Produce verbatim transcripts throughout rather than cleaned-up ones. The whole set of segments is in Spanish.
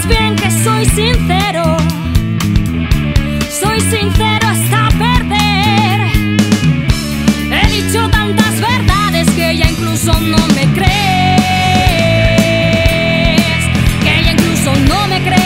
sabes bien que soy sincero, soy sincero hasta perder. He dicho tantas verdades que ya incluso no me crees, que ya incluso no me crees.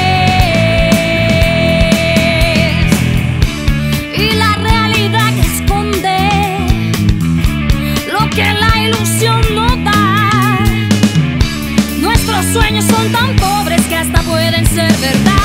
Y la realidad que esconde lo que la ilusión no da. Nuestros sueños son tan pobres que hasta pueden ser verdad.